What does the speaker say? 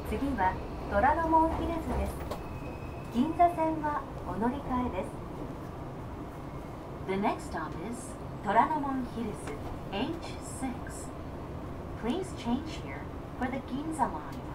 次は虎ノ門ヒルズです。銀座線はお乗り換えです。 The next stop is Toranomon Hirasu, H6. Please change here for the Ginza line.